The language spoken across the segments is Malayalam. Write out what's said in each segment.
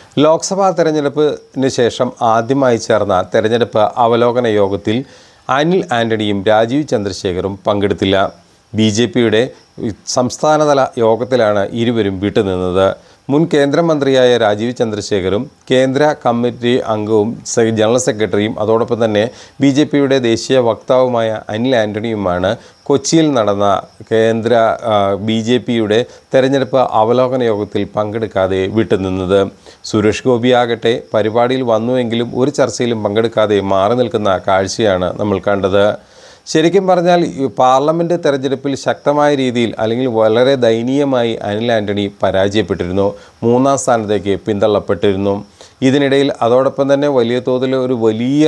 ലോക്സഭാ തെരഞ്ഞെടുപ്പിന് ശേഷം ആദ്യമായി ചേർന്ന തെരഞ്ഞെടുപ്പ് അവലോകന യോഗത്തിൽ അനിൽ ആൻ്റണിയും രാജീവ് ചന്ദ്രശേഖറും പങ്കെടുത്തില്ല. ബി.ജെ.പിയുടെ സംസ്ഥാനതല യോഗത്തിലാണ് ഇരുവരും വിട്ടുനിന്നത്. മുൻ കേന്ദ്രമന്ത്രിയായ രാജീവ് ചന്ദ്രശേഖറും കേന്ദ്ര കമ്മിറ്റി അംഗവും ജനറൽ സെക്രട്ടറിയും അതോടൊപ്പം തന്നെ ബി.ജെ.പിയുടെ ദേശീയ വക്താവുമായ അനിൽ ആൻ്റണിയുമാണ് കൊച്ചിയിൽ നടന്ന കേന്ദ്ര ബി.ജെ.പിയുടെ തെരഞ്ഞെടുപ്പ് അവലോകന യോഗത്തിൽ പങ്കെടുക്കാതെ വിട്ടുനിന്നത്. സുരേഷ് ഗോപിയാകട്ടെ പരിപാടിയിൽ വന്നുവെങ്കിലും ഒരു ചർച്ചയിലും പങ്കെടുക്കാതെ മാറി നിൽക്കുന്ന കാഴ്ചയാണ് നമ്മൾ കണ്ടത്. ശരിക്കും പറഞ്ഞാൽ പാർലമെൻറ്റ് തെരഞ്ഞെടുപ്പിൽ ശക്തമായ രീതിയിൽ അല്ലെങ്കിൽ വളരെ ദയനീയമായി അനിൽ ആൻ്റണി പരാജയപ്പെട്ടിരുന്നു. 3ാം സ്ഥാനത്തേക്ക് പിന്തള്ളപ്പെട്ടിരുന്നു. ഇതിനിടയിൽ അതോടൊപ്പം തന്നെ വലിയ തോതിൽ ഒരു വലിയ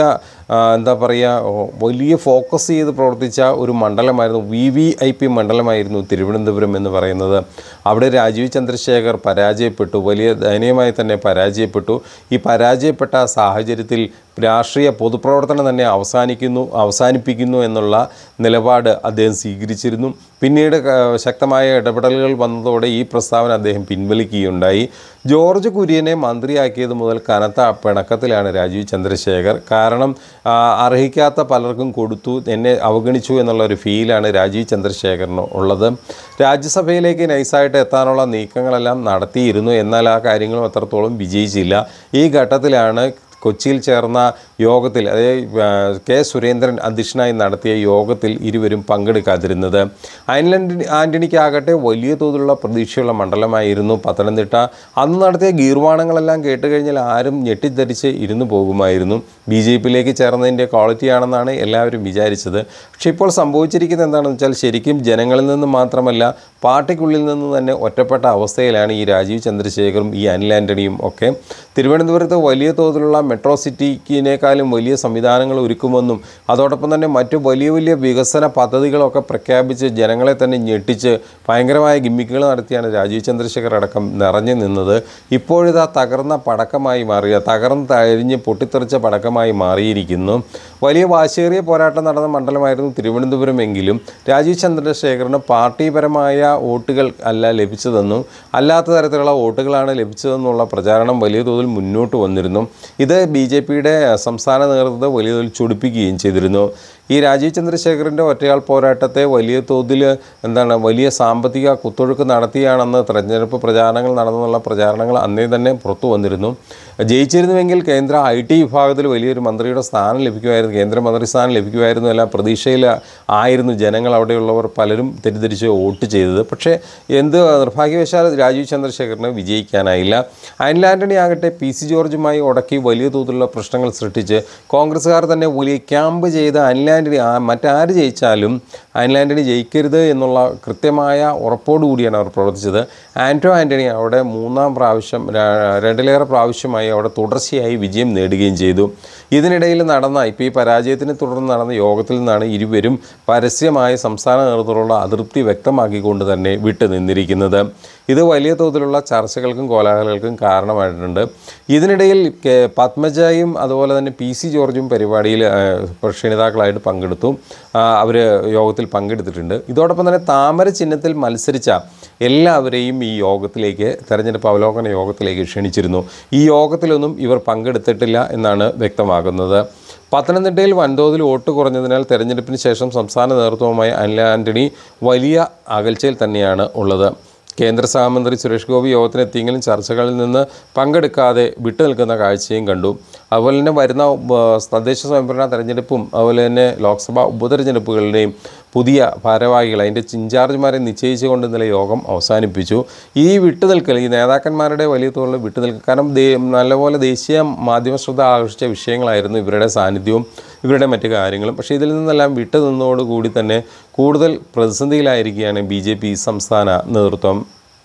വലിയ ഫോക്കസ് ചെയ്ത് പ്രവർത്തിച്ച ഒരു മണ്ഡലമായിരുന്നു VVIP മണ്ഡലമായിരുന്നു തിരുവനന്തപുരം എന്ന് പറയുന്നത്. അവിടെ രാജീവ് ചന്ദ്രശേഖർ പരാജയപ്പെട്ടു, വലിയ ദയനീയമായി തന്നെ പരാജയപ്പെട്ടു. ഈ പരാജയപ്പെട്ട സാഹചര്യത്തിൽ രാഷ്ട്രീയ പൊതുപ്രവർത്തനം തന്നെ അവസാനിപ്പിക്കുന്നു എന്നുള്ള നിലപാട് അദ്ദേഹം സ്വീകരിച്ചിരുന്നു. പിന്നീട് ശക്തമായ ഇടപെടലുകൾ വന്നതോടെ ഈ പ്രസ്താവന അദ്ദേഹം പിൻവലിക്കുകയുണ്ടായി. ജോർജ് കുര്യനെ മന്ത്രിയാക്കിയത് മുതൽ കനത്ത പിണക്കത്തിലാണ് രാജീവ് ചന്ദ്രശേഖർ. കാരണം അർഹിക്കാത്ത പലർക്കും കൊടുത്തു, എന്നെ അവഗണിച്ചു എന്നുള്ളൊരു ഫീലാണ് രാജീവ് ചന്ദ്രശേഖറിന് ഉള്ളത്. രാജ്യസഭയിലേക്ക് നൈസായിട്ട് എത്താനുള്ള നീക്കങ്ങളെല്ലാം നടത്തിയിരുന്നു. എന്നാൽ ആ കാര്യങ്ങളും അത്രത്തോളം വിജയിച്ചില്ല. ഈ ഘട്ടത്തിലാണ് കൊച്ചിയിൽ ചേർന്ന യോഗത്തിൽ, അതായത് കെ സുരേന്ദ്രൻ അധ്യക്ഷനായി നടത്തിയ യോഗത്തിൽ ഇരുവരും പങ്കെടുക്കാതിരുന്നത്. അനിൽ ആൻ്റണിക്കാകട്ടെ വലിയ തോതിലുള്ള പ്രതീക്ഷയുള്ള മണ്ഡലമായിരുന്നു പത്തനംതിട്ട. അന്ന് നടത്തിയ ഗീർവാണങ്ങളെല്ലാം കേട്ടുകഴിഞ്ഞാൽ ആരും ഞെട്ടിദ്ധരിച്ച് ഇരുന്നു പോകുമായിരുന്നു. ബി.ജെ.പിയിലേക്ക് ചേർന്നതിൻ്റെ ക്വാളിറ്റിയാണെന്നാണ് എല്ലാവരും വിചാരിച്ചത്. പക്ഷേ ഇപ്പോൾ സംഭവിച്ചിരിക്കുന്നത് എന്താണെന്ന് വെച്ചാൽ ശരിക്കും ജനങ്ങളിൽ നിന്ന് മാത്രമല്ല പാർട്ടിക്കുള്ളിൽ നിന്ന് തന്നെ ഒറ്റപ്പെട്ട അവസ്ഥയിലാണ് ഈ രാജീവ് ചന്ദ്രശേഖറും ഈ അനിൽ ആൻ്റണിയും ഒക്കെ. തിരുവനന്തപുരത്ത് വലിയ തോതിലുള്ള മെട്രോ സിറ്റിക്കിനേക്കാളും വലിയ സംവിധാനങ്ങൾ ഒരുക്കുമെന്നും അതോടൊപ്പം തന്നെ മറ്റു വലിയ വലിയ വികസന പദ്ധതികളൊക്കെ പ്രഖ്യാപിച്ച് ജനങ്ങളെ തന്നെ ഞെട്ടിച്ച് ഭയങ്കരമായ ഗിമ്മിക്കുകൾ നടത്തിയാണ് രാജീവ് ചന്ദ്രശേഖർ അടക്കം നിറഞ്ഞു നിന്നത്. ഇപ്പോഴിതാ തകർന്ന പടക്കമായി തകർന്ന് പൊട്ടിത്തെറിച്ച പടക്കമായി മാറിയിരിക്കുന്നു. വലിയ വാശിയേറിയ പോരാട്ടം നടന്ന മണ്ഡലമായിരുന്നു തിരുവനന്തപുരം. എങ്കിലും രാജീവ് ചന്ദ്രശേഖറിന് പാർട്ടിപരമായ വോട്ടുകൾ അല്ല ലഭിച്ചതെന്നും അല്ലാത്ത തരത്തിലുള്ള വോട്ടുകളാണ് ലഭിച്ചതെന്നുള്ള പ്രചാരണം വലിയ തോതിൽ മുന്നോട്ട് വന്നിരുന്നു. ഇത് ബി.ജെ.പിയുടെ സംസ്ഥാന നേതൃത്വത്തെ വലിയ തോതിൽ ചൊടിപ്പിക്കുകയും ചെയ്തിരുന്നു. ഈ രാജീവ് ചന്ദ്രശേഖറിൻ്റെ ഒറ്റയാൾ പോരാട്ടത്തെ വലിയ തോതിൽ വലിയ സാമ്പത്തിക കുത്തൊഴുക്ക് നടത്തിയാണെന്ന് തെരഞ്ഞെടുപ്പ് പ്രചാരണങ്ങൾ നടന്നുള്ള പ്രചാരണങ്ങൾ അന്നേ തന്നെ പുറത്തു വന്നിരുന്നു. ജയിച്ചിരുന്നുവെങ്കിൽ കേന്ദ്ര IT വിഭാഗത്തിൽ വലിയൊരു മന്ത്രിയുടെ സ്ഥാനം ലഭിക്കുമായിരുന്നു, കേന്ദ്രമന്ത്രി സ്ഥാനം ലഭിക്കുമായിരുന്നു എല്ലാം പ്രതീക്ഷയിൽ ആയിരുന്നു ജനങ്ങൾ, അവിടെയുള്ളവർ പലരും തെറ്റിദ്ധരിച്ച് വോട്ട് ചെയ്തത്. പക്ഷേ നിർഭാഗ്യവശാൽ രാജീവ് ചന്ദ്രശേഖറിന് വിജയിക്കാനായില്ല. അനിൽ ആൻ്റണി ആകട്ടെ PC ജോർജുമായി ഉടക്കി വലിയ തോതിലുള്ള പ്രശ്നങ്ങൾ സൃഷ്ടിച്ച് കോൺഗ്രസ്സുകാർ തന്നെ വലിയ ക്യാമ്പ് ചെയ്ത് അനിൽ ആൻ്റണി മറ്റാര് ജയിച്ചാലും അനിൽ ആൻ്റണി ജയിക്കരുത് എന്നുള്ള കൃത്യമായ ഉറപ്പോടുകൂടിയാണ് അവർ പ്രവർത്തിച്ചത്. ആൻ്റണി അവിടെ 3ാം പ്രാവശ്യം 2ലേറെ പ്രാവശ്യമായി അവിടെ തുടർച്ചയായി വിജയം നേടുകയും ചെയ്തു. ഇതിനിടയിൽ ഇപ്പോൾ ഈ പരാജയത്തിനെ തുടർന്ന് നടന്ന യോഗത്തിൽ നിന്നാണ് ഇരുവരും പരസ്യമായി സംസ്ഥാന നേതൃത്വത്തിലുള്ള അതൃപ്തി വ്യക്തമാക്കിക്കൊണ്ട് തന്നെ വിട്ടുനിന്നിരിക്കുന്നത്. ഇത് വലിയ തോതിലുള്ള ചർച്ചകൾക്കും കോലാഹലങ്ങൾക്കും കാരണമായിട്ടുണ്ട്. ഇതിനിടയിൽ പത്മജയും അതുപോലെ തന്നെ PC ജോർജും പരിപാടിയിൽ ക്ഷണിതാക്കളായിട്ട് പങ്കെടുത്തു. അവർ യോഗത്തിൽ പങ്കെടുത്തിട്ടുണ്ട്. ഇതോടൊപ്പം തന്നെ താമര ചിഹ്നത്തിൽ മത്സരിച്ച എല്ലാവരെയും ഈ യോഗത്തിലേക്ക്, തെരഞ്ഞെടുപ്പ് അവലോകന യോഗത്തിലേക്ക് ക്ഷണിച്ചിരുന്നു. ഈ യോഗത്തിലൊന്നും ഇവർ പങ്കെടുത്തിട്ടില്ല എന്നാണ് വ്യക്തമാകുന്നത്. പത്തനംതിട്ടയിൽ വൻതോതിൽ വോട്ട് കുറഞ്ഞതിനാൽ തെരഞ്ഞെടുപ്പിന് ശേഷം സംസ്ഥാന നേതൃത്വവുമായി അനിൽ ആൻ്റണി വലിയ അകൽച്ചയിൽ തന്നെയാണ് ഉള്ളത്. കേന്ദ്ര സഹമന്ത്രി സുരേഷ് ഗോപി യോഗത്തിനെത്തിയെങ്കിലും ചർച്ചകളിൽ നിന്ന് പങ്കെടുക്കാതെ വിട്ടുനിൽക്കുന്ന കാഴ്ചയും കണ്ടു. അതുപോലെ തന്നെ വരുന്ന തദ്ദേശ സ്വയംഭരണ തെരഞ്ഞെടുപ്പും അതുപോലെ തന്നെ ലോക്സഭാ ഉപതെരഞ്ഞെടുപ്പുകളുടെയും പുതിയ ഭാരവാഹികൾ, അതിൻ്റെ ഇൻചാർജുമാരെ നിശ്ചയിച്ചുകൊണ്ട് ഇന്നലെ യോഗം അവസാനിപ്പിച്ചു. ഈ വിട്ടുനിൽക്കൽ, ഈ നേതാക്കന്മാരുടെ വലിയ തോതിലുള്ള വിട്ടുനിൽക്കൽ, കാരണം നല്ലപോലെ ദേശീയ മാധ്യമ ശ്രദ്ധ ആകർഷിച്ച വിഷയങ്ങളായിരുന്നു ഇവരുടെ സാന്നിധ്യവും ഇവരുടെ മറ്റു കാര്യങ്ങളും. പക്ഷേ ഇതിൽ നിന്നെല്ലാം വിട്ടുനിന്നതോടുകൂടി തന്നെ കൂടുതൽ പ്രതിസന്ധിയിലായിരിക്കുകയാണ് ബി.ജെ.പി സംസ്ഥാന നേതൃത്വം.